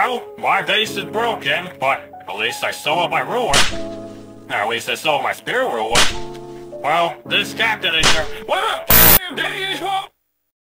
Well, my base is broken, but at least I sold my ruler. At least I sold my spare ruler. Well, this captain is here. Well,